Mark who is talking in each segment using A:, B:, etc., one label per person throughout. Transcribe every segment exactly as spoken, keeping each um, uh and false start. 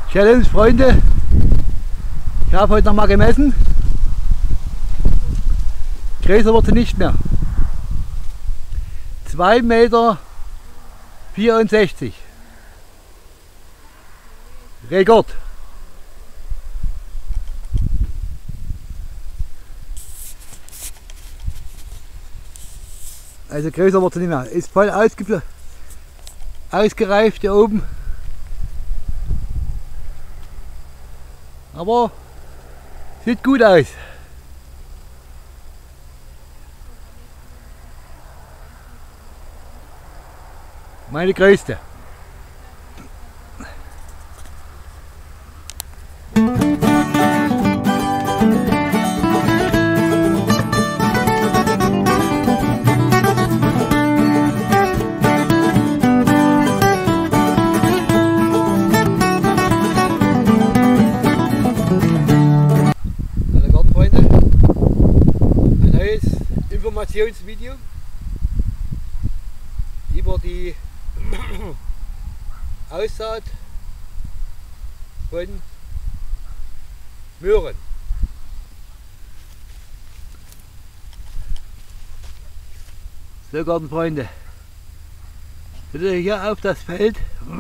A: Challenge, Freunde. Ich habe heute noch mal gemessen. Größer wird sie nicht mehr. zwei Meter vierundsechzig. Rekord. Also größer wird sie nicht mehr. Ist voll ausge ausgereift hier oben. Aber sieht gut aus. Meine größte. Informationsvideo über die Aussaat von Möhren. So, Gartenfreunde, bitte hier auf das Feld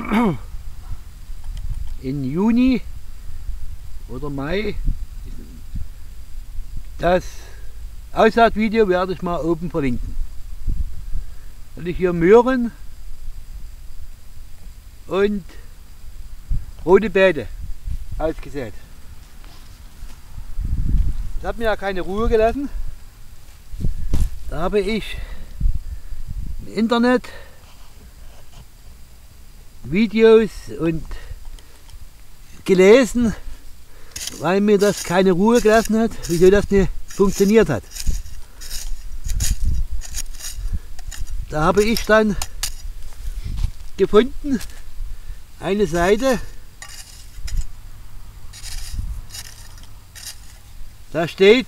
A: im Juni oder Mai. Das Aussaatvideo werde ich mal oben verlinken. Und ich hier Möhren und rote Beete ausgesät. Das hat mir ja keine Ruhe gelassen. Da habe ich im Internet Videos und gelesen, weil mir das keine Ruhe gelassen hat, wieso das nicht funktioniert hat. Da habe ich dann gefunden eine Seite, da steht,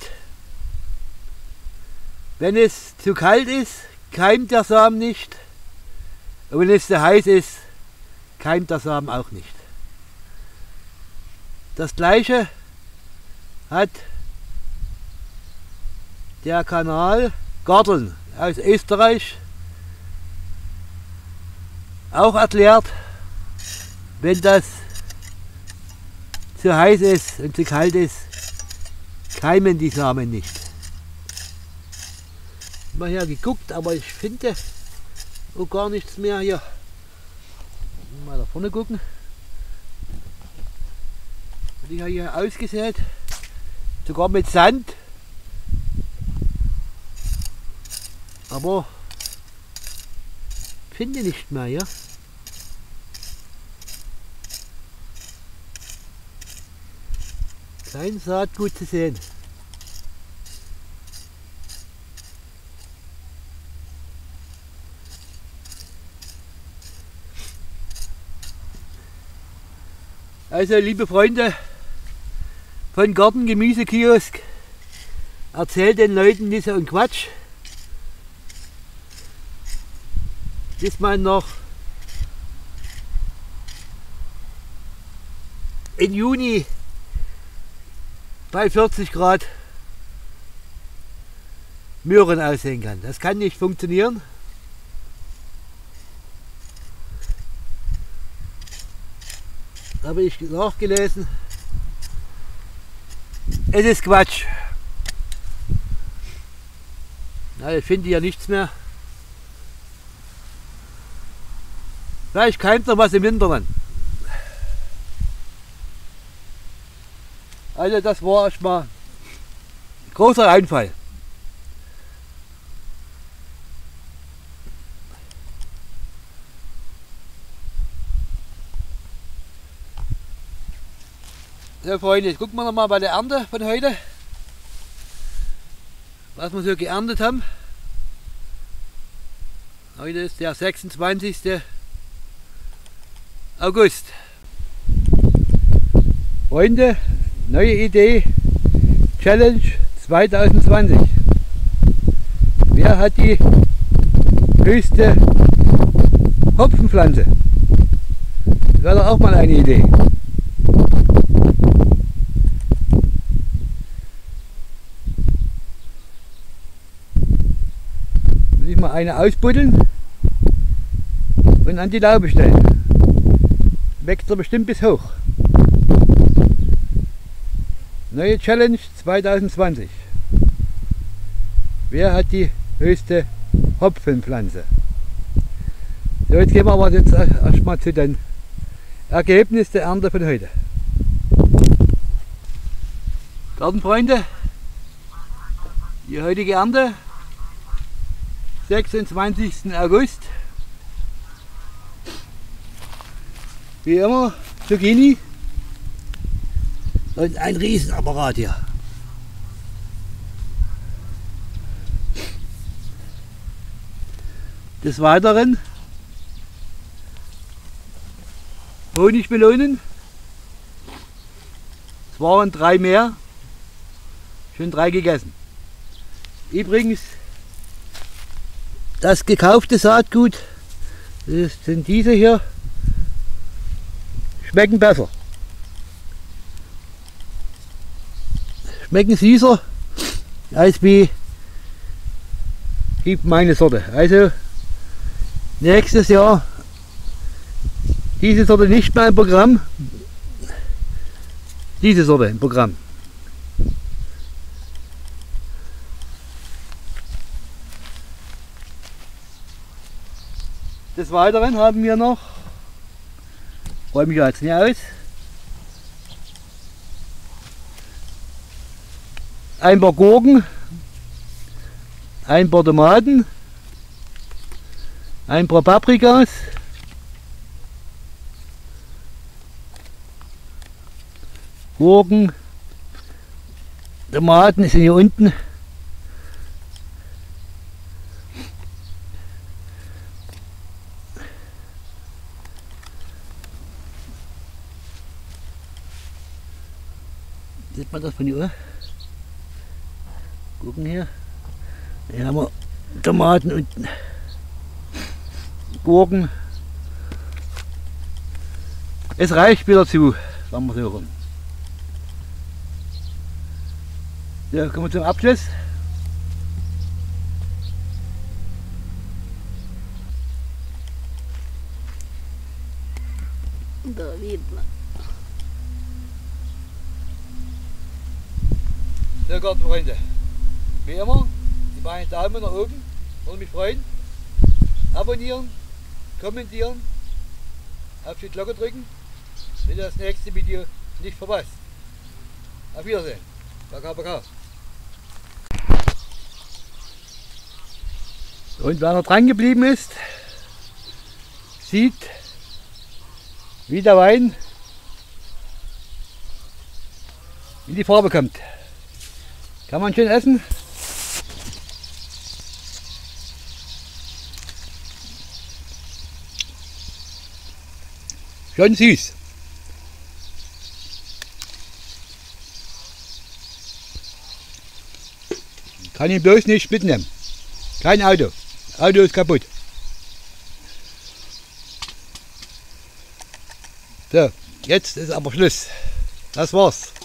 A: wenn es zu kalt ist, keimt der Samen nicht, und wenn es zu heiß ist, keimt der Samen auch nicht. Das gleiche hat der Kanal Garteln aus Österreich auch erklärt, wenn das zu heiß ist und zu kalt ist, keimen die Samen nicht. Ich habe mal hier geguckt, aber ich finde auch gar nichts mehr hier. Mal da vorne gucken. Die habe hier ausgesät, sogar mit Sand. Aber finde nicht mehr, ja. Kein Saatgut zu sehen. Also, liebe Freunde von Garten Gemüse Kiosk, erzählt den Leuten nicht so einen Quatsch. Bis man noch im Juni bei vierzig Grad Möhren aussehen kann. Das kann nicht funktionieren. Habe ich nachgelesen. Es ist Quatsch. Na, ich finde ja nichts mehr. Vielleicht keimt noch was im Winter dann. Also das war erstmal ein großer Einfall. So Freunde, jetzt gucken wir noch mal bei der Ernte von heute, was wir so geerntet haben. Heute ist der sechsundzwanzigste August. Freunde, neue Idee, Challenge zweitausendzwanzig. Wer hat die höchste Hopfenpflanze? Das wäre doch auch mal eine Idee. Mal eine ausbuddeln und an die Laube stellen. Wächst er bestimmt bis hoch. Neue Challenge zweitausendzwanzig. Wer hat die höchste Hopfenpflanze? So, jetzt gehen wir aber jetzt erstmal zu den Ergebnissen der Ernte von heute. Gartenfreunde, die heutige Ernte, sechsundzwanzigsten August. Wie immer Zucchini und ein Riesenapparat hier. Des Weiteren Honigmelonen. Es waren drei mehr, schon drei gegessen. Übrigens, das gekaufte Saatgut, das sind diese hier, schmecken besser. Schmecken süßer als wie die meine Sorte. Also nächstes Jahr diese Sorte nicht mehr im Programm, diese Sorte im Programm. Des Weiteren haben wir noch, räume mich jetzt nicht aus, ein paar Gurken, ein paar Tomaten, ein paar Paprikas, Gurken, Tomaten sind hier unten. Sieht man das von hier? Gucken hier. Hier haben wir Tomaten und Gurken. Es reicht wieder zu, sagen wir so rum. So, kommen wir zum Abschluss.
B: Da sieht man.
A: So, Gartenfreunde, wie immer, die beiden Daumen nach oben, würde mich freuen. Abonnieren, kommentieren, auf die Glocke drücken, wenn ihr das nächste Video nicht verpasst. Auf Wiedersehen. Baka, baka. Und wer noch dran geblieben ist, sieht, wie der Wein in die Farbe kommt. Kann man schön essen. Schon süß. Kann ihn bloß nicht mitnehmen. Kein Auto. Auto ist kaputt. So, jetzt ist aber Schluss. Das war's.